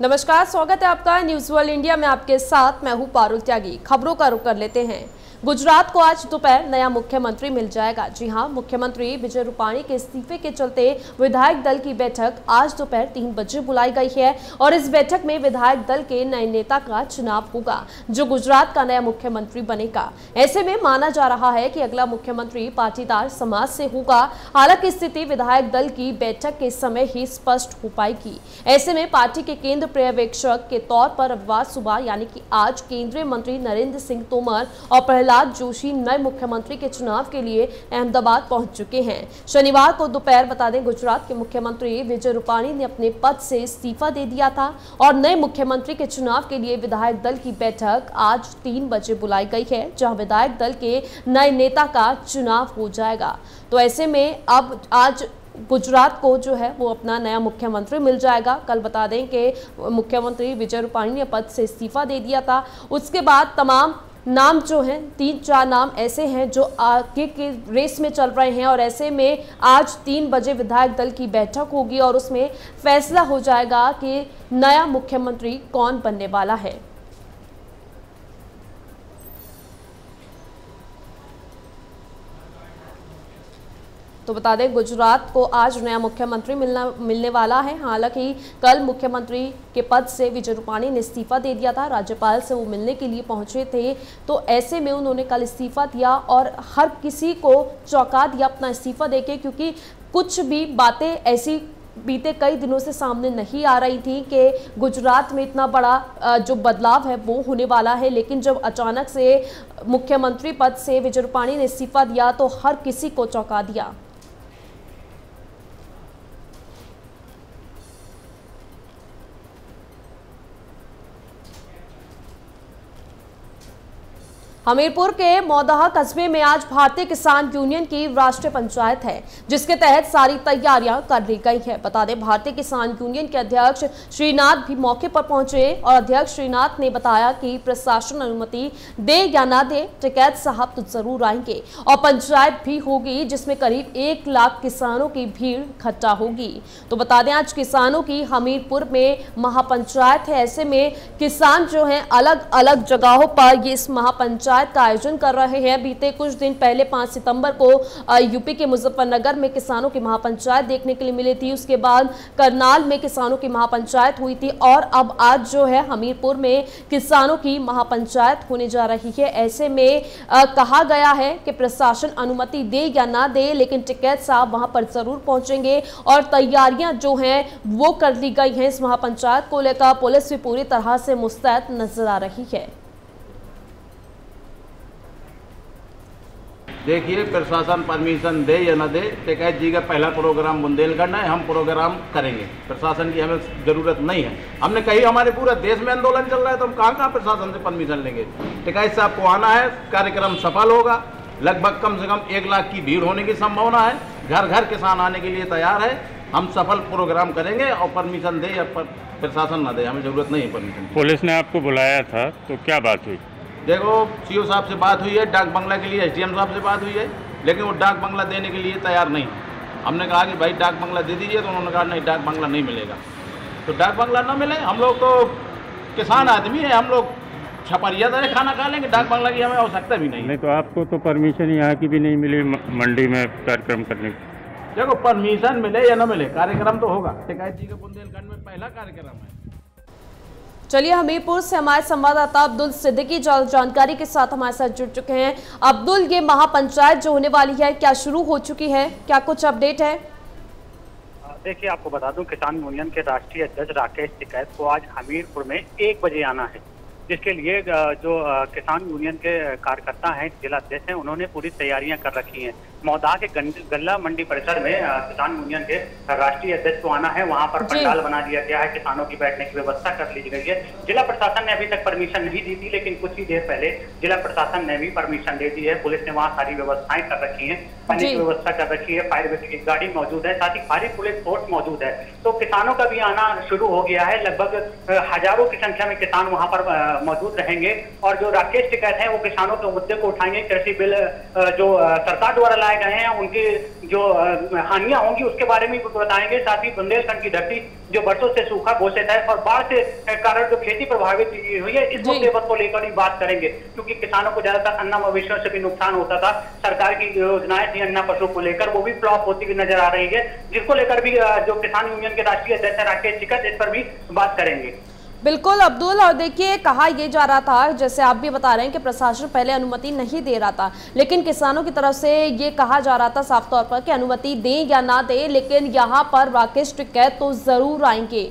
नमस्कार, स्वागत है आपका न्यूज वर्ल्ड इंडिया में। आपके साथ मैं हूं पारुल त्यागी। खबरों का रुख कर लेते हैं। गुजरात को आज दोपहर नया मुख्यमंत्री मिल जाएगा। जी हां, मुख्यमंत्री विजय रूपाणी के इस्तीफे के चलते विधायक दल की बैठक आज दोपहर 3 बजे बुलाई गई है और इस बैठक में विधायक दल के नए नेता का चुनाव होगा जो गुजरात का नया मुख्यमंत्री बनेगा। ऐसे में माना जा रहा है कि अगला मुख्यमंत्री पाटीदार समाज से होगा। हालांकि स्थिति विधायक दल की बैठक के समय ही स्पष्ट हो पाएगी। ऐसे में पार्टी के केंद्र पर्यवेक्षक के तौर पर रविवार सुबह यानी कि आज केंद्रीय मंत्री नरेंद्र सिंह तोमर और प्रहलाद जोशी नए मुख्यमंत्री के चुनाव के लिए अहमदाबाद पहुंच चुके हैं। शनिवार को दोपहर बता दें, गुजरात के मुख्यमंत्री विजय रूपाणी ने अपने पद से इस्तीफा दे दिया था और नए मुख्यमंत्री के चुनाव के लिए विधायक दल की बैठक आज 3 बजे बुलाई गई है, जहां विधायक दल के नए नेता का चुनाव हो जाएगा। तो ऐसे में अब आज गुजरात को जो है वो अपना नया मुख्यमंत्री मिल जाएगा। कल बता दें कि मुख्यमंत्री विजय रूपाणी ने पद से इस्तीफा दे दिया था। उसके बाद तमाम नाम जो हैं 3-4 नाम ऐसे हैं जो आगे के रेस में चल रहे हैं और ऐसे में आज 3 बजे विधायक दल की बैठक होगी और उसमें फैसला हो जाएगा कि नया मुख्यमंत्री कौन बनने वाला है। तो बता दें, गुजरात को आज नया मुख्यमंत्री मिलने वाला है। हालांकि कल मुख्यमंत्री के पद से विजय रूपाणी ने इस्तीफा दे दिया था। राज्यपाल से वो मिलने के लिए पहुंचे थे, तो ऐसे में उन्होंने कल इस्तीफा दिया और हर किसी को चौंका दिया अपना इस्तीफा देके, क्योंकि कुछ भी बातें ऐसी बीते कई दिनों से सामने नहीं आ रही थी कि गुजरात में इतना बड़ा जो बदलाव है वो होने वाला है। लेकिन जब अचानक से मुख्यमंत्री पद से विजय रूपाणी ने इस्तीफा दिया तो हर किसी को चौंका दिया। हमीरपुर के मौदाहा कस्बे में आज भारतीय किसान यूनियन की राष्ट्रीय पंचायत है, जिसके तहत सारी तैयारियां कर ली गई है। बता दें, भारतीय किसान यूनियन के अध्यक्ष श्रीनाथ भी मौके पर पहुंचे और अध्यक्ष श्रीनाथ ने बताया कि प्रशासन अनुमति दे या ना दे, टिकैत साहब तो जरूर आएंगे और पंचायत भी होगी जिसमें करीब 1 लाख किसानों की भीड़ इकट्ठा होगी। तो बता दें, आज किसानों की हमीरपुर में महापंचायत है। ऐसे में किसान जो है अलग अलग जगहों पर ये इस महापंचायत का आयोजन कर रहे हैं। बीते कुछ दिन पहले 5 सितंबर को यूपी के मुजफ्फरनगर में किसानों की महापंचायत देखने के लिए मिली थी। उसके बाद करनाल में किसानों की महापंचायत हुई थी और अब आज जो है हमीरपुर में किसानों की महापंचायत होने जा रही है। ऐसे में कहा गया है कि प्रशासन अनुमति दे या ना दे, लेकिन टिकैत साहब वहां पर जरूर पहुंचेंगे और तैयारियां जो हैं वो कर ली गई हैं। इस महापंचायत को लेकर पुलिस भी पूरी तरह से मुस्तैद नजर आ रही है। देखिए, प्रशासन परमिशन दे या ना दे, टिकैत जी का पहला प्रोग्राम बुंदेलखंड है, हम प्रोग्राम करेंगे। प्रशासन की हमें ज़रूरत नहीं है। हमने कही हमारे पूरे देश में आंदोलन चल रहा है तो हम कहाँ प्रशासन से परमिशन लेंगे। टिकैत साहब को आना है, कार्यक्रम सफल होगा। लगभग कम से कम 1 लाख की भीड़ होने की संभावना है। घर घर किसान आने के लिए तैयार है। हम सफल प्रोग्राम करेंगे और परमिशन दे या प्रशासन ना दे, हमें ज़रूरत नहीं है परमिशन। पुलिस ने आपको बुलाया था तो क्या बात हुई? देखो, सीओ साहब से बात हुई है, डाक बंगला के लिए एसडीएम साहब से बात हुई है, लेकिन वो डाक बंगला देने के लिए तैयार नहीं है। हमने कहा कि भाई डाक बंगला दे दीजिए, तो उन्होंने कहा नहीं, डाक बंगला नहीं मिलेगा। तो डाक बंगला ना मिले, हम लोग तो किसान आदमी है, हम लोग छपरिया तरह खाना खा लेंगे, डाक बंगला की हमें आवश्यकता भी नहीं। नहीं तो आपको तो परमिशन यहाँ की भी नहीं मिली मंडी में कार्यक्रम करने की। देखो, परमिशन मिले या ना मिले, कार्यक्रम तो होगा। टिकैत जी का बुंदेलखंड में पहला कार्यक्रम है। चलिए, हमीरपुर से हमारे संवाददाता अब्दुल सिद्दीकी जानकारी के साथ हमारे साथ जुड़ चुके हैं। अब्दुल, ये महापंचायत जो होने वाली है क्या शुरू हो चुकी है, क्या कुछ अपडेट है? देखिए, आपको बता दूं, किसान यूनियन के राष्ट्रीय अध्यक्ष राकेश टिकैत को आज हमीरपुर में 1 बजे आना है, जिसके लिए जो किसान यूनियन के कार्यकर्ता हैं, जिला अध्यक्ष हैं, उन्होंने पूरी तैयारियां कर रखी हैं। मौदाहा के गल्ला मंडी परिसर में किसान यूनियन के राष्ट्रीय अध्यक्ष को आना है। वहां पर पंडाल बना दिया गया है, किसानों की बैठने की व्यवस्था कर ली गई है। जिला प्रशासन ने अभी तक परमिशन नहीं दी थी, लेकिन कुछ ही देर पहले जिला प्रशासन ने भी परमिशन दे दी है। पुलिस ने वहाँ सारी व्यवस्थाएं कर रखी है, पानी की व्यवस्था कर रखी है, फायर ब्रिगेड की गाड़ी मौजूद है, साथ ही भारी पुलिस फोर्स मौजूद है। तो किसानों का भी आना शुरू हो गया है। लगभग हजारों की संख्या में किसान वहाँ पर मौजूद रहेंगे और जो राकेश टिकैत हैं वो किसानों के मुद्दे को उठाएंगे। कृषि बिल जो सरकार द्वारा लाए गए हैं उनकी जो हानियां होंगी उसके बारे में बताएंगे। साथ ही बुंदेलखंड की धरती जो बरसों से सूखा घोषित है और बाढ़ से कारण जो खेती प्रभावित हुई है इस मुद्दे पर को लेकर ही बात करेंगे, क्योंकि किसानों को ज्यादातर अन्ना मवेशियों से भी नुकसान होता था। सरकार की योजनाएं थी अन्ना पशु को लेकर वो भी फ्लॉप होती हुई नजर आ रही है, जिसको लेकर भी जो किसान यूनियन के राष्ट्रीय अध्यक्ष राकेश टिकैत इस पर भी बात करेंगे। बिल्कुल अब्दुल, और देखिए कहा यह जा रहा था, जैसे आप भी बता रहे हैं कि प्रशासन पहले अनुमति नहीं दे रहा था, लेकिन किसानों की तरफ से ये कहा जा रहा था साफ तौर पर कि अनुमति दें या ना दें, लेकिन यहाँ पर राकेश टिकैत तो जरूर आएंगे।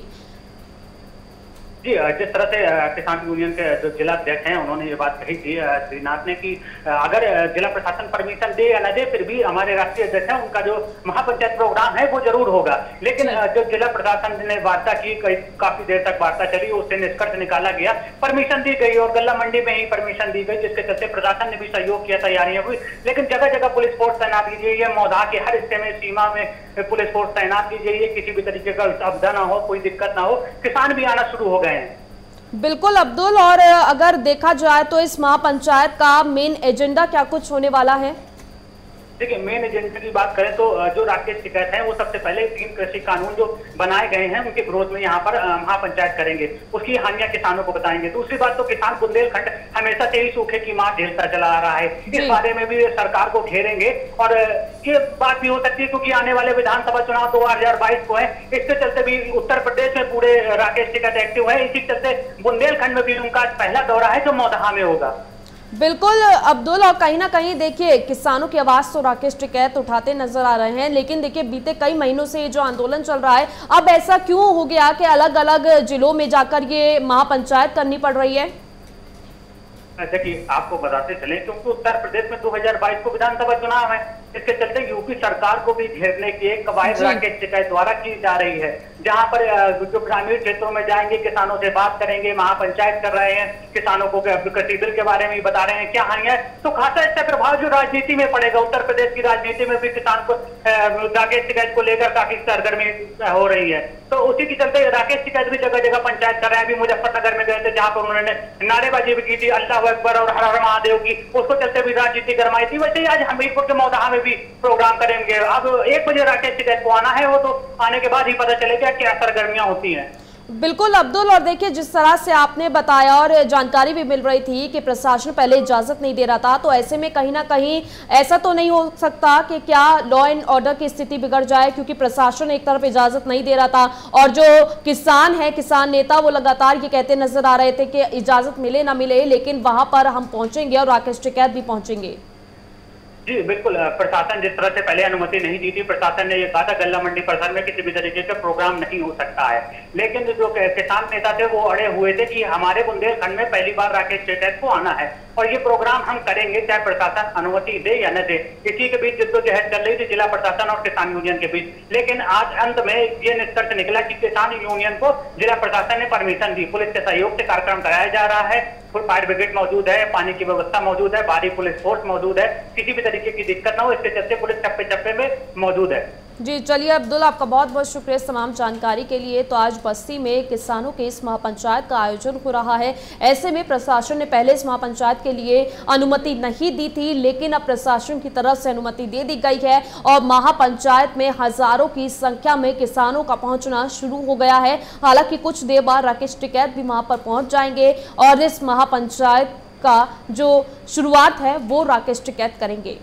जी, जिस तरह से किसान यूनियन के जो जिला अध्यक्ष हैं उन्होंने ये बात कही थी श्रीनाथ ने कि अगर जिला प्रशासन परमिशन दे या न दे फिर भी हमारे राष्ट्रीय अध्यक्ष हैं उनका जो महापंचायत प्रोग्राम है वो जरूर होगा। लेकिन जो जिला प्रशासन ने वार्ता की, काफी देर तक वार्ता चली, उससे निष्कर्ष निकाला गया, परमिशन दी गई और गल्ला मंडी में ही परमिशन दी गई, जिसके चलते प्रशासन ने भी सहयोग किया, तैयारियां हुई। लेकिन जगह जगह पुलिस फोर्स तैनात की गई है, मौधा के हर हिस्से में सीमा में पुलिस फोर्स तैनात की गई है, किसी भी तरीके का आपदा ना हो, कोई दिक्कत ना हो, किसान भी आना शुरू हो गए हैं। बिल्कुल अब्दुल, और अगर देखा जाए तो इस महापंचायत का मेन एजेंडा क्या कुछ होने वाला है? देखिए, मेन एजेंडा की बात करें तो जो राकेश टिकैत हैं वो सबसे पहले 3 कृषि कानून जो बनाए गए हैं उनके विरोध में यहाँ पर महापंचायत करेंगे, उसकी हानियां किसानों को बताएंगे। दूसरी बात तो किसान बुंदेलखंड हमेशा से ही सूखे की मार झेलता चला आ रहा है, इस बारे में भी सरकार को घेरेंगे और ये बात भी हो सकती है क्योंकि आने वाले विधानसभा चुनाव 2022 को है, इसके चलते भी उत्तर प्रदेश में पूरे राकेश टिकैत एक्टिव है, इसी चलते बुंदेलखंड में भी उनका पहला दौरा है जो मौदहा में होगा। बिल्कुल अब्दुल, और कहीं ना कहीं देखिए किसानों की आवाज तो राकेश टिकैत उठाते नजर आ रहे हैं, लेकिन देखिए बीते कई महीनों से ये जो आंदोलन चल रहा है, अब ऐसा क्यों हो गया कि अलग अलग जिलों में जाकर ये महापंचायत करनी पड़ रही है? देखिए, आपको बताते चले क्योंकि उत्तर प्रदेश में 2022 को विधानसभा चुनाव है, इसके चलते यूपी सरकार को भी घेरने की एक कवायद राकेश टिकैत द्वारा की जा रही है, जहां पर जो ग्रामीण क्षेत्रों में जाएंगे, किसानों से बात करेंगे, महापंचायत कर रहे हैं, किसानों को कृषि बिल के बारे में बता रहे हैं क्या हानियां, तो खासा इसका प्रभाव जो राजनीति में पड़ेगा, उत्तर प्रदेश की राजनीति में भी किसान को राकेश टिकैत को लेकर काफी सरगर्मी हो रही है। तो उसी के चलते राकेश टिकैत भी जगह जगह पंचायत कर रहे हैं। अभी मुजफ्फरनगर में गए थे जहां पर उन्होंने नारेबाजी भी की थी अल्लाह अकबर और हर हर महादेव की, उसको चलते भी राजनीति गरमाई थी। वैसे ही आज हमीरपुर के मौदहा में भी प्रोग्राम करेंगे। अब 1 बजे राकेश टिकैत को आना है, वो तो आने के बाद ही पता चलेगा क्या सरगर्मियां होती हैं। बिल्कुल अब्दुल, और देखिए जिस तरह से आपने बताया और जानकारी भी मिल रही थी कि प्रशासन पहले इजाजत नहीं दे रहा था, तो ऐसे में कहीं ना कहीं ऐसा तो नहीं हो सकता कि क्या लॉ एंड ऑर्डर की स्थिति बिगड़ जाए, क्योंकि प्रशासन एक तरफ इजाजत नहीं दे रहा था और जो किसान है, किसान नेता, वो लगातार ये कहते नजर आ रहे थे कि इजाजत मिले ना मिले लेकिन वहां पर हम पहुंचेंगे और राकेश टिकैत भी पहुंचेंगे। जी बिल्कुल, प्रशासन जिस तरह से पहले अनुमति नहीं दी थी, प्रशासन ने ये कहा था गल्ला मंडी परिसर में किसी भी तरीके का प्रोग्राम नहीं हो सकता है, लेकिन जो किसान नेता थे वो अड़े हुए थे कि हमारे बुंदेलखंड में पहली बार राकेश टिकैत को आना है और ये प्रोग्राम हम करेंगे चाहे प्रशासन अनुमति दे या न दे। इसी के बीच जद्दोजहद चल रही थी जिला प्रशासन और किसान यूनियन के बीच, लेकिन आज अंत में ये निष्कर्ष निकला कि किसान यूनियन को जिला प्रशासन ने परमिशन दी। पुलिस के सहयोग से कार्यक्रम कराया जा रहा है, फायर ब्रिगेड मौजूद है, पानी की व्यवस्था मौजूद है, भारी पुलिस फोर्स मौजूद है, किसी भी तरीके की दिक्कत ना हो इसके चलते पुलिस चप्पे चप्पे में मौजूद है। जी चलिए अब्दुल, आपका बहुत बहुत शुक्रिया इस तमाम जानकारी के लिए। तो आज बस्ती में किसानों के इस महापंचायत का आयोजन हो रहा है। ऐसे में प्रशासन ने पहले इस महापंचायत के लिए अनुमति नहीं दी थी, लेकिन अब प्रशासन की तरफ से अनुमति दे दी गई है और महापंचायत में हजारों की संख्या में किसानों का पहुंचना शुरू हो गया है। हालांकि कुछ देर बाद राकेश टिकैत भी वहां पर पहुंच जाएंगे और इस महापंचायत का जो शुरुआत है वो राकेश टिकैत करेंगे।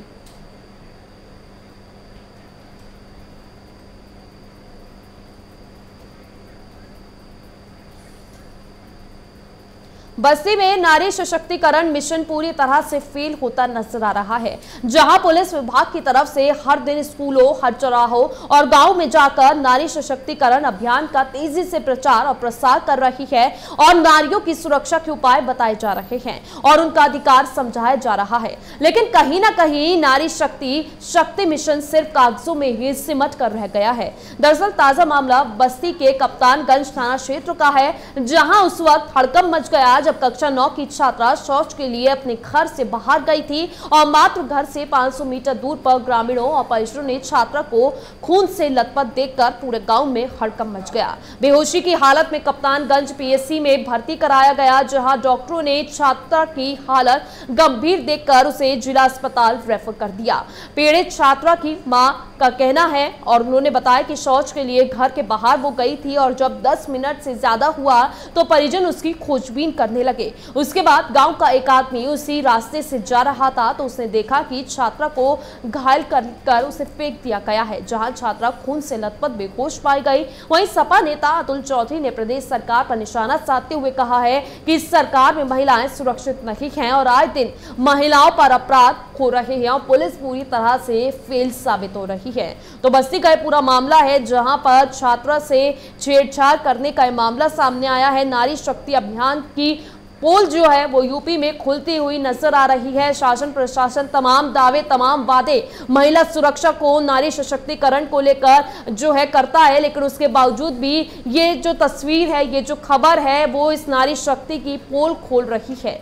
बस्ती में नारी सशक्तिकरण मिशन पूरी तरह से फेल होता नजर आ रहा है, जहां पुलिस विभाग की तरफ से हर दिन स्कूलों, हर चौराहों और गांव में जाकर नारी सशक्तिकरण अभियान का तेजी से प्रचार और प्रसार कर रही है और नारियों की सुरक्षा के उपाय बताए जा रहे हैं और उनका अधिकार समझाया जा रहा है। लेकिन कहीं ना कहीं नारी शक्ति मिशन सिर्फ कागजों में ही सिमट कर रह गया है। दरअसल ताजा मामला बस्ती के कप्तानगंज थाना क्षेत्र का है, जहां उस वक्त हड़कंप मच गया जब जब कक्षा 9 की छात्रा शौच के लिए अपने घर से बाहर गई थी और मात्र घर से 500 मीटर दूर पर ग्रामीणों और परिजनों ने छात्रा को खून से लथपथ देखकर पूरे गांव में हड़कंप मच गया। बेहोशी की हालत में कप्तानगंज पीएचसी में भर्ती कराया गया, जहां डॉक्टरों ने छात्रा की हालत गंभीर देखकर उसे जिला अस्पताल रेफर कर दिया। पीड़ित छात्रा की मां का कहना है और उन्होंने बताया कि शौच के लिए घर के बाहर वो गई थी और जब 10 मिनट से ज्यादा हुआ तो परिजन उसकी खोजबीन करने लगे। उसके बाद गांव का एक आदमी उसी रास्ते से जा रहा था तो उसने देखा कि छात्रा को घायल कर उसे फेंक दिया गया है, जहां छात्रा खून से लथपथ बेहोश पाई गई। वहीं सपा नेता अतुल चौधरी ने प्रदेश सरकार पर निशाना साधते हुए कहा है कि इस सरकार में महिलाएं सुरक्षित नहीं हैं और आए दिन महिलाओं पर अपराध हो रहे हैं और पुलिस पूरी तरह से फेल साबित हो रही है। तो बस्ती का पूरा मामला है जहां पर छात्रा से छेड़छाड़ करने का मामला सामने आया है। नारी शक्ति अभियान की पोल जो है वो यूपी में खुलती हुई नजर आ रही है। शासन प्रशासन तमाम दावे तमाम वादे महिला सुरक्षा को नारी सशक्तिकरण को लेकर जो है करता है, लेकिन उसके बावजूद भी ये जो तस्वीर है, ये जो खबर है वो इस नारी शक्ति की पोल खोल रही है।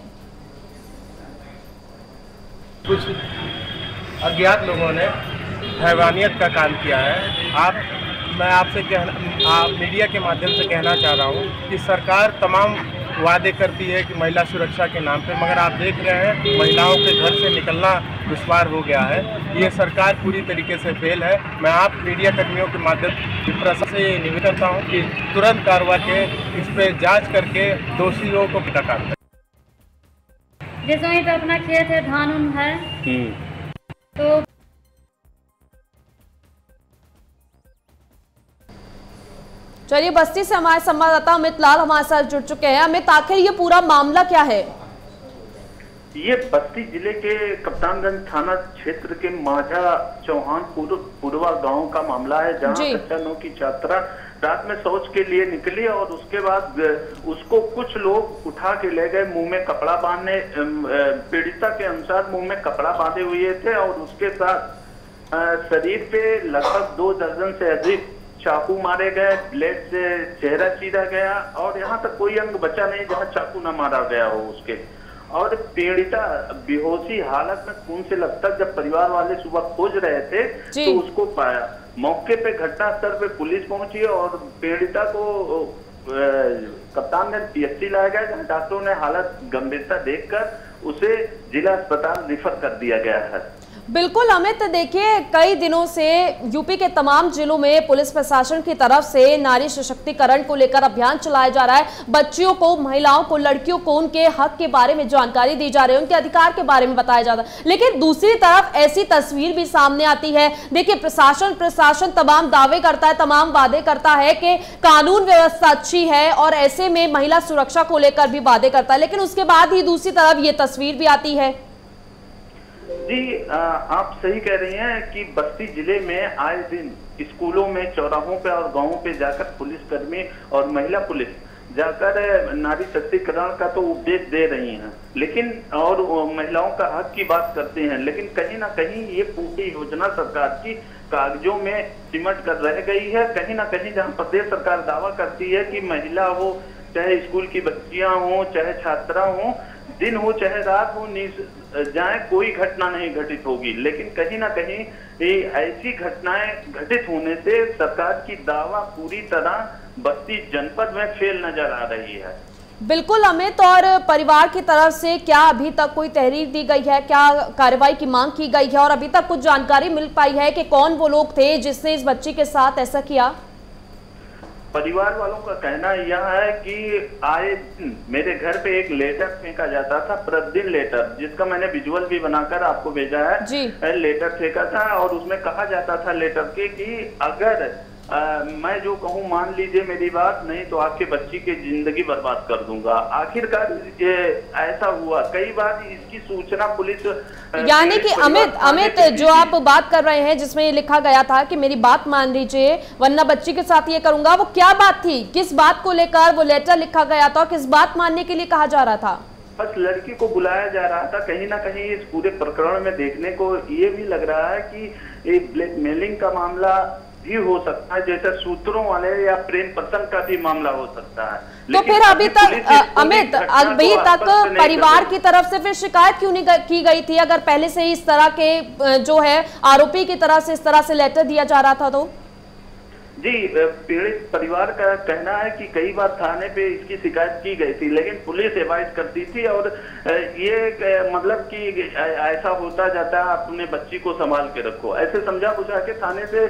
कुछ अज्ञात लोगों ने हैवानियत का काम किया है। मैं आपसे मीडिया के माध्यम से कहना चाह रहा हूँ कि सरकार तमाम वादे करती है कि महिला सुरक्षा के नाम पे, मगर आप देख रहे हैं महिलाओं के घर से निकलना दुश्वार हो गया है। ये सरकार पूरी तरीके से फेल है। मैं आप मीडिया कर्मियों के माध्यम से प्रशासन से निवेदन करता हूँ कि तुरंत कार्रवाई के इस पर जाँच करके दोषियों को गिरफ्तार करें। जैसे वहीं पे अपना खेत है, धान उन है, तो चलिए बस्ती से हमारे संवाददाता अमित लाल हमारे साथ जुड़ चुके हैं। अमित, आखिर ये पूरा मामला क्या है? ये बस्ती जिले के कप्तानगंज थाना क्षेत्र के माझा चौहान पुरवा गांव का मामला है, जहां कक्षा 9 की छात्रा रात में शौच के लिए निकली और उसके बाद उसको कुछ लोग उठा के ले गए, मुंह में कपड़ा बांधने, पीड़िता के अनुसार मुंह में कपड़ा बांधे हुए थे और उसके साथ शरीर पे लगभग 2 दर्जन से अधिक चाकू मारे गए, ब्लेड से चेहरा चीरा गया और यहाँ तक कोई अंग बचा नहीं जहाँ चाकू न मारा गया हो उसके। और पीड़िता बेहोशी हालत में खून से लथपथ जब परिवार वाले सुबह खोज रहे थे तो उसको पाया। मौके पे घटनास्थल पे पुलिस पहुंची और पीड़िता को कप्तानगंज पीएचसी लाया गया, जहाँ डॉक्टरों ने हालत गंभीरता देखकर उसे जिला अस्पताल रेफर कर दिया गया है। बिल्कुल अमित, देखिए कई दिनों से यूपी के तमाम जिलों में पुलिस प्रशासन की तरफ से नारी सशक्तिकरण को लेकर अभियान चलाया जा रहा है। बच्चियों को, महिलाओं को, लड़कियों को उनके हक के बारे में जानकारी दी जा रही है, उनके अधिकार के बारे में बताया जाता है, लेकिन दूसरी तरफ ऐसी तस्वीर भी सामने आती है। देखिए प्रशासन तमाम दावे करता है, तमाम वादे करता है कि कानून व्यवस्था अच्छी है और ऐसे में महिला सुरक्षा को लेकर भी वादे करता है, लेकिन उसके बाद ही दूसरी तरफ ये तस्वीर भी आती है। जी आप सही कह रही हैं कि बस्ती जिले में आए दिन स्कूलों में, चौराहों पे और गांवों पे जाकर पुलिसकर्मी और महिला पुलिस जाकर नारी सशक्तिकरण का तो उपदेश दे रही हैं, लेकिन और महिलाओं का हक की बात करते हैं, लेकिन कहीं ना कहीं ये पूरी योजना सरकार की कागजों में सिमट कर रह गई है। कहीं ना कहीं जहां प्रदेश सरकार दावा करती है कि महिला हो, चाहे स्कूल की बच्चियां हो, चाहे छात्रा हो, दिन हो चाहे रात हो, जाए कोई घटना नहीं घटित होगी, लेकिन कहीं ना कहीं ऐसी घटनाएं घटित होने से सरकार की दावा पूरी तरह बस्ती जनपद में फेल नजर आ रही है। बिल्कुल अमित, और परिवार की तरफ से क्या अभी तक कोई तहरीर दी गई है, क्या कार्रवाई की मांग की गई है और अभी तक कुछ जानकारी मिल पाई है कि कौन वो लोग थे जिसने इस बच्ची के साथ ऐसा किया? परिवार वालों का कहना यह है कि आए मेरे घर पे एक लेटर फेंका जाता था, प्रतिदिन लेटर, जिसका मैंने विजुअल भी बनाकर आपको भेजा है। लेटर फेंका था और उसमें कहा जाता था लेटर के कि अगर मैं जो कहूँ मान लीजिए मेरी बात, नहीं तो आपके बच्ची की जिंदगी बर्बाद कर दूंगा। आखिरकार ऐसा हुआ। कई बार इसकी सूचना पुलिस, यानी कि अमित जो आप बात कर रहे हैं जिसमें ये लिखा गया था कि मेरी बात मान लीजिए वरना बच्ची के साथ ये करूंगा, वो क्या बात थी? किस बात को लेकर वो लेटर लिखा गया था? किस बात मानने के लिए कहा जा रहा था? बस लड़की को बुलाया जा रहा था। कहीं ना कहीं इस पूरे प्रकरण में देखने को ये भी लग रहा है कि एक ब्लैकमेलिंग का मामला भी हो सकता है, जैसे सूत्रों वाले या प्रेम प्रसंग का भी मामला हो सकता है। तो फिर अभी तक अमित, अभी तक परिवार की तरफ से फिर शिकायत क्यों नहीं की गई थी, अगर पहले से ही इस तरह के जो है आरोपी की तरह से इस तरह से लेटर दिया जा रहा था? तो जी, पीड़ित परिवार का कहना है कि कई बार थाने पे इसकी शिकायत की गई थी, लेकिन पुलिस एवॉइड करती थी और ये मतलब कि ऐसा होता जाता है, अपने बच्ची को संभाल के रखो, ऐसे समझा बुझा के थाने से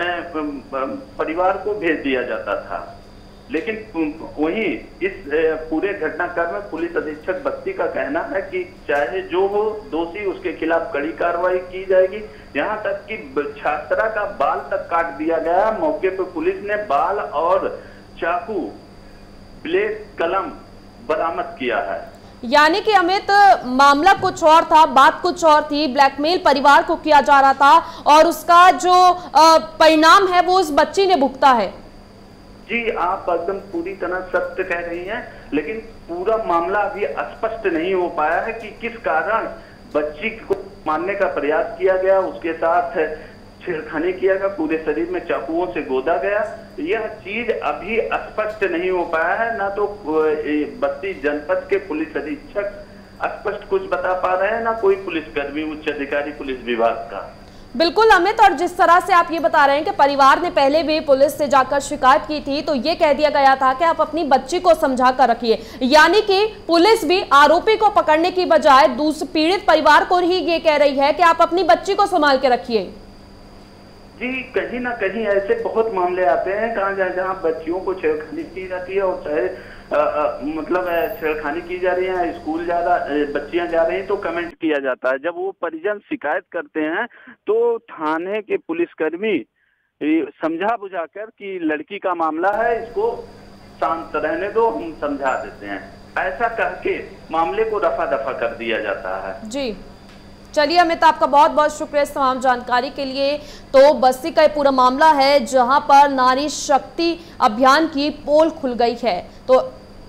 परिवार को भेज दिया जाता था। लेकिन वहीं इस पूरे घटनाक्रम में पुलिस अधीक्षक बस्ती का कहना है कि चाहे जो हो, दोषी उसके खिलाफ कड़ी कार्रवाई की जाएगी। यहाँ तक कि छात्रा का बाल तक काट दिया गया। मौके पर पुलिस ने बाल और चाकू, ब्लेड, कलम बरामद किया है। यानी कि अमित, मामला कुछ और था, बात कुछ और थी, ब्लैकमेल परिवार को किया जा रहा था और उसका जो परिणाम है वो उस बच्ची ने भुगता है। जी, आप एकदम पूरी तरह सत्य कह रही हैं, लेकिन पूरा मामला अभी स्पष्ट नहीं हो पाया है कि किस कारण बच्ची को मारने का प्रयास किया गया, उसके साथ छेड़खानी किया गया, पूरे शरीर में चाकुओं से गोदा गया। यह चीज अभी स्पष्ट नहीं हो पाया है। ना तो बस्ती जनपद के पुलिस अधीक्षक स्पष्ट कुछ बता पा रहे हैं, ना कोई पुलिसकर्मी, उच्च अधिकारी पुलिस विभाग का। बिल्कुल अमित, और जिस तरह से आप ये बता रहे हैं कि परिवार ने पहले भी पुलिस से जाकर शिकायत की थी, तो ये कह दिया गया था कि आप अपनी बच्ची को समझा कर रखिए, यानी कि पुलिस भी आरोपी को पकड़ने की बजाय दूसरे पीड़ित परिवार को ही ये कह रही है कि आप अपनी बच्ची को संभाल के रखिए। जी, कहीं ना कहीं ऐसे बहुत मामले आते हैं जहाँ बच्चियों को छेड़खानी की जाती है, और चाहे मतलब छेड़खानी की जा रही है, स्कूल बच्चियां जा रही हैं तो कमेंट किया जाता है। जब वो परिजन शिकायत करते हैं तो थाने के पुलिसकर्मी समझा बुझाकर कि लड़की का मामला है, इसको शांत रहने दो, हम समझा देते हैं, ऐसा कह के मामले को रफा दफा कर दिया जाता है। जी, चलिए अमित, आपका बहुत बहुत शुक्रिया इस तमाम जानकारी के लिए। तो बस्ती का ये पूरा मामला है जहां पर नारी शक्ति अभियान की पोल खुल गई है। तो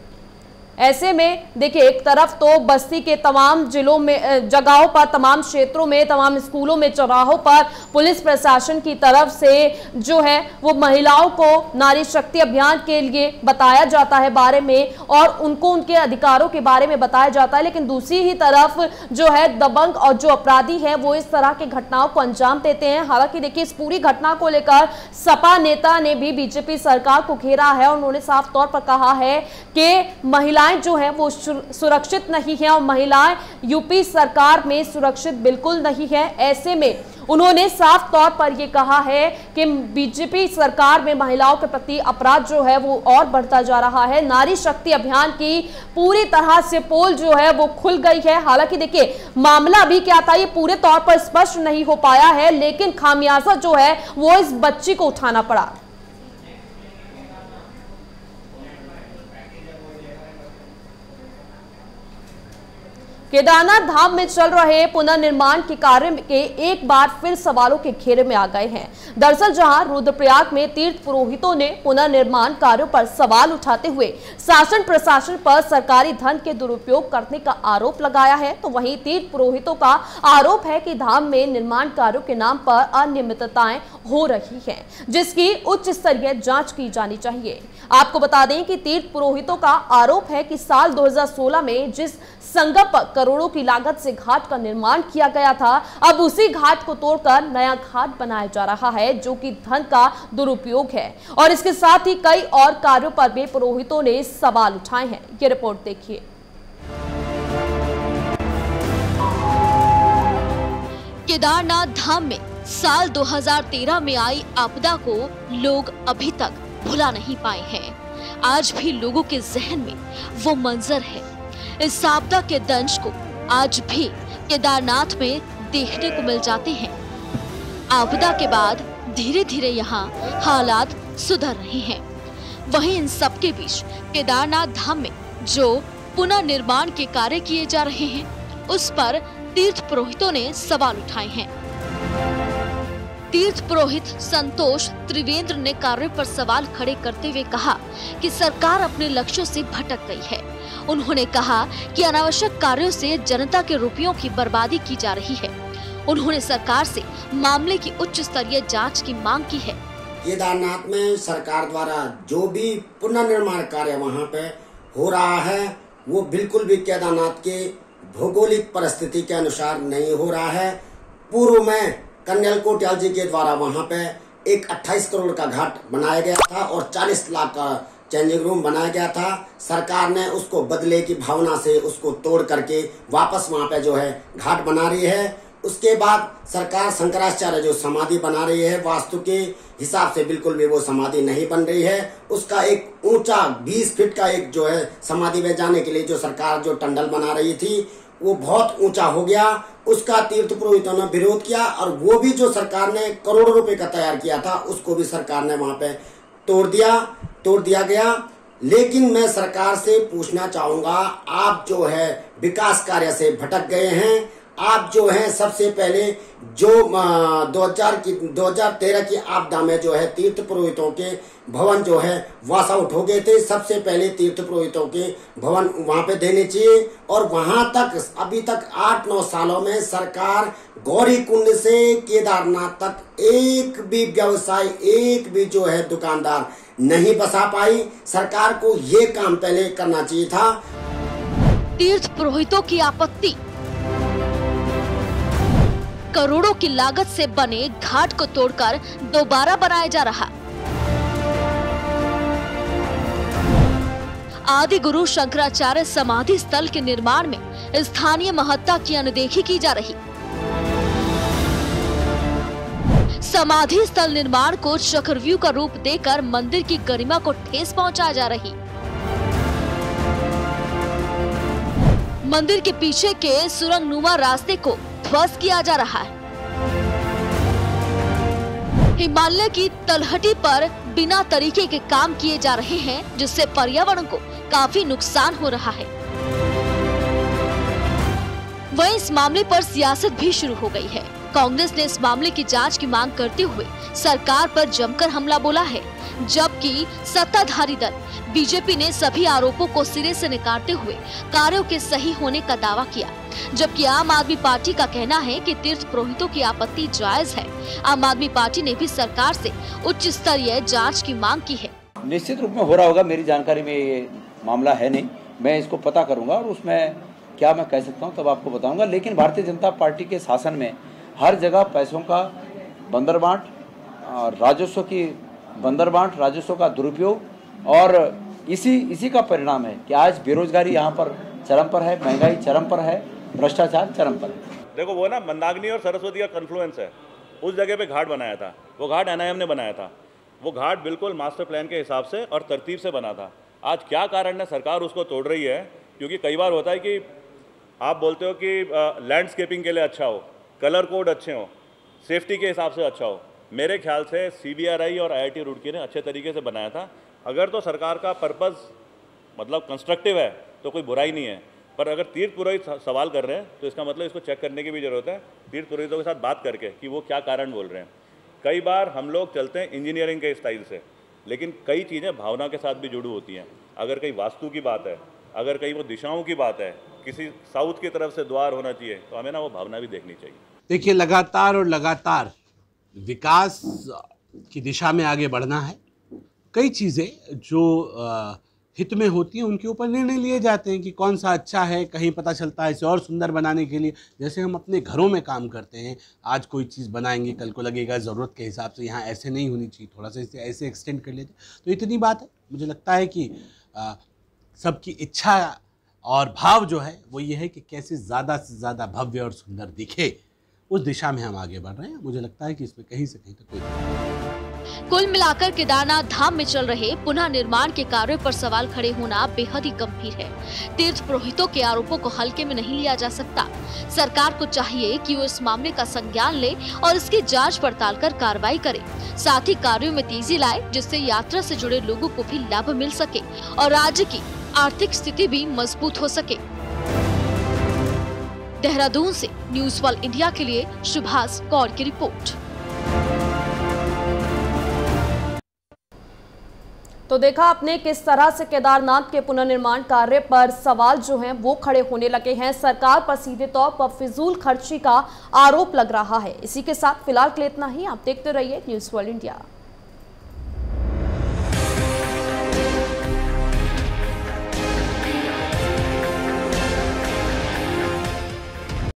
ऐसे में देखिए, एक तरफ तो बस्ती के तमाम जिलों में, जगहों पर, तमाम क्षेत्रों में, तमाम स्कूलों में, चौराहों पर पुलिस प्रशासन की तरफ से जो है वो महिलाओं को नारी शक्ति अभियान के लिए बताया जाता है बारे में, और उनको उनके अधिकारों के बारे में बताया जाता है। लेकिन दूसरी ही तरफ जो है दबंग और जो अपराधी हैं वो इस तरह के घटनाओं को अंजाम देते हैं। हालांकि देखिए, इस पूरी घटना को लेकर सपा नेता ने भी बीजेपी सरकार को घेरा है और उन्होंने साफ तौर पर कहा है कि महिलाएं जो है वो सुरक्षित नहीं है और महिलाएं यूपी सरकार में सुरक्षित बिल्कुल नहीं है। ऐसे में उन्होंने साफ तौर पर ये कहा है कि बीजेपी सरकार में महिलाओं के प्रति अपराध जो है वो और बढ़ता जा रहा है। नारी शक्ति अभियान की पूरी तरह से पोल जो है वो खुल गई है। हालांकि देखिए, मामला भी क्या था ये पूरे तौर पर स्पष्ट नहीं हो पाया है, लेकिन खामियाजा जो है वो इस बच्ची को उठाना पड़ा। केदारनाथ धाम में चल रहे पुनर्निर्माण के कार्य के एक बार फिर सवालों के घेरे में आ गए हैं। दरअसल जहां रुद्रप्रयाग में तीर्थ पुरोहितों ने पुनर्निर्माण कार्यों पर सवाल उठाते हुए शासन प्रशासन पर सरकारी धन के दुरुपयोग करने का आरोप लगाया है, तो वहीं तीर्थ पुरोहितों का आरोप है कि धाम में निर्माण कार्यों के नाम पर अनियमितताएं हो रही हैं, जिसकी उच्च स्तरीय जांच की जानी चाहिए। आपको बता दें कि तीर्थ पुरोहितों का आरोप है कि साल 2016 में जिस संगम पर करोड़ों की लागत से घाट का निर्माण किया गया था, अब उसी घाट को तोड़कर नया घाट बनाया जा रहा है, जो कि धन का दुरुपयोग है। और इसके साथ ही कई और कार्यों पर भी पुरोहितों ने सवाल उठाए हैं। ये रिपोर्ट देखिए। केदारनाथ धाम में साल 2013 में आई आपदा को लोग अभी तक भुला नहीं पाए हैं। आज भी लोगों के जहन में वो मंजर है। इस आपदा के दंश को आज भी केदारनाथ में देखने को मिल जाते हैं। आपदा के बाद धीरे धीरे यहाँ हालात सुधर रहे हैं। वहीं इन सब के बीच केदारनाथ धाम में जो पुनर्निर्माण के कार्य किए जा रहे हैं, उस पर तीर्थ पुरोहितों ने सवाल उठाए हैं। तीर्थ पुरोहित संतोष त्रिवेंद्र ने कार्यों पर सवाल खड़े करते हुए कहा कि सरकार अपने लक्ष्यों से भटक गई है। उन्होंने कहा कि अनावश्यक कार्यों से जनता के रुपयों की बर्बादी की जा रही है। उन्होंने सरकार से मामले की उच्च स्तरीय जांच की मांग की है। केदारनाथ में सरकार द्वारा जो भी पुनर्निर्माण कार्य वहाँ पे हो रहा है वो बिल्कुल भी केदारनाथ के भौगोलिक परिस्थिति के अनुसार नहीं हो रहा है। पूर्व में कर्नल कोटियाल जी के द्वारा वहाँ पे एक 28 करोड़ का घाट बनाया गया था और 40 लाख का चेंजिंग रूम बनाया गया था। सरकार ने उसको बदले की भावना से उसको तोड़ करके वापस वहाँ पे जो है घाट बना रही है। उसके बाद सरकार शंकराचार्य जो समाधि बना रही है वास्तु के हिसाब से बिल्कुल भी वो समाधि नहीं बन रही है। उसका एक ऊंचा 20 फीट का एक जो है समाधि में जाने के लिए जो सरकार जो टंडल बना रही थी वो बहुत ऊंचा हो गया। उसका तीर्थ पुरोहितों ने विरोध किया और वो भी जो सरकार ने करोड़ों रुपए का तैयार किया था उसको भी सरकार ने वहां पे तोड़ दिया गया। लेकिन मैं सरकार से पूछना चाहूंगा, आप जो है विकास कार्य से भटक गए हैं। आप जो है सबसे पहले जो 2013 की आपदा में जो है तीर्थ पुरोहितों के भवन जो है वॉश आउट हो गए थे। सबसे पहले तीर्थ पुरोहितों के भवन वहां पे देने चाहिए और वहां तक अभी तक 8-9 सालों में सरकार गौरी कुंड से केदारनाथ तक एक भी व्यवसाय, एक भी जो है दुकानदार नहीं बसा पाई। सरकार को ये काम पहले करना चाहिए था। तीर्थ पुरोहितों की आपत्ति, करोड़ों की लागत से बने घाट को तोड़कर दोबारा बनाया जा रहा। आदि गुरु शंकराचार्य समाधि स्थल के निर्माण में स्थानीय महत्ता की अनदेखी की जा रही। समाधि स्थल निर्माण को चक्रव्यूह का रूप देकर मंदिर की गरिमा को ठेस पहुंचाया जा रही। मंदिर के पीछे के सुरंगनुमा रास्ते को ध्वस्त किया जा रहा है। हिमालय की तलहटी पर बिना तरीके के काम किए जा रहे हैं जिससे पर्यावरण को काफी नुकसान हो रहा है। वहीं इस मामले पर सियासत भी शुरू हो गई है। कांग्रेस ने इस मामले की जांच की मांग करते हुए सरकार पर जमकर हमला बोला है, जबकि सत्ताधारी दल बीजेपी ने सभी आरोपों को सिरे से नकारते हुए कार्यों के सही होने का दावा किया। जबकि आम आदमी पार्टी का कहना है कि तीर्थ पुरोहितों की आपत्ति जायज है। आम आदमी पार्टी ने भी सरकार से उच्च स्तरीय जांच की मांग की है। निश्चित रूप में हो रहा होगा, मेरी जानकारी में ये मामला है नहीं, मैं इसको पता करूंगा और उसमें क्या मैं कह सकता हूं तब आपको बताऊंगा। लेकिन भारतीय जनता पार्टी के शासन में हर जगह पैसों का बंदरबांट, राजस्व की बंदरबांट, राजस्व का दुरुपयोग और इसी का परिणाम है कि आज बेरोजगारी यहाँ पर चरम पर है, महंगाई चरम पर है, भ्रष्टाचार चरम पर है। देखो वो ना मंदाकिनी और सरस्वती का कन्फ्लुएंस है, उस जगह पे घाट बनाया था, वो घाट NIM ने बनाया था। वो घाट बिल्कुल मास्टर प्लान के हिसाब से और तरतीब से बना था। आज क्या कारण है सरकार उसको तोड़ रही है? क्योंकि कई बार होता है कि आप बोलते हो कि लैंडस्केपिंग के लिए अच्छा हो, कलर कोड अच्छे हो, सेफ्टी के हिसाब से अच्छा हो। मेरे ख्याल से CBRI और IIT रुड़की ने अच्छे तरीके से बनाया था। अगर तो सरकार का पर्पज़ मतलब कंस्ट्रक्टिव है तो कोई बुराई नहीं है, पर अगर तीर्थ पुरोहित सवाल कर रहे हैं तो इसका मतलब इसको चेक करने की भी ज़रूरत है तीर्थ पुरोहितों के साथ बात करके कि वो क्या कारण बोल रहे हैं। कई बार हम लोग चलते हैं इंजीनियरिंग के स्टाइल से, लेकिन कई चीज़ें भावना के साथ भी जुड़ी होती हैं। अगर कहीं वास्तु की बात है, अगर कहीं वो दिशाओं की बात है, किसी साउथ की तरफ से द्वार होना चाहिए, तो हमें ना वो भावना भी देखनी चाहिए। देखिए, लगातार विकास की दिशा में आगे बढ़ना है। कई चीज़ें जो हित में होती हैं उनके ऊपर निर्णय लिए जाते हैं कि कौन सा अच्छा है। कहीं पता चलता है इसे और सुंदर बनाने के लिए, जैसे हम अपने घरों में काम करते हैं, आज कोई चीज़ बनाएंगे, कल को लगेगा ज़रूरत के हिसाब से यहाँ ऐसे नहीं होनी चाहिए, थोड़ा सा इसे ऐसे एक्सटेंड कर लेते। तो इतनी बात है। मुझे लगता है कि सबकी इच्छा और भाव जो है वो ये है कि कैसे ज़्यादा से ज़्यादा भव्य और सुंदर दिखे, उस दिशा में हम आगे बढ़ रहे हैं। मुझे लगता है कि इसमें कहीं से कहीं तक कोई कुल मिलाकर केदारनाथ धाम में चल रहे पुनः निर्माण के कार्यों पर सवाल खड़े होना बेहद ही गंभीर है। तीर्थ पुरोहितों के आरोपों को हल्के में नहीं लिया जा सकता। सरकार को चाहिए कि वो इस मामले का संज्ञान ले और इसकी जांच पड़ताल कर कार्रवाई करे। साथ ही कार्यों में तेजी लाए जिससे यात्रा से जुड़े लोगों को भी लाभ मिल सके और राज्य की आर्थिक स्थिति भी मजबूत हो सके। देहरादून से न्यूज़ वर्ल्ड इंडिया के लिए सुभाष कौर की रिपोर्ट। तो देखा आपने किस तरह से केदारनाथ के पुनर्निर्माण कार्य पर सवाल जो हैं वो खड़े होने लगे हैं। सरकार पर सीधे तौर पर फिजूल खर्ची का आरोप लग रहा है। इसी के साथ फिलहाल के लिए इतना ही। आप देखते रहिए न्यूज़ वर्ल्ड इंडिया।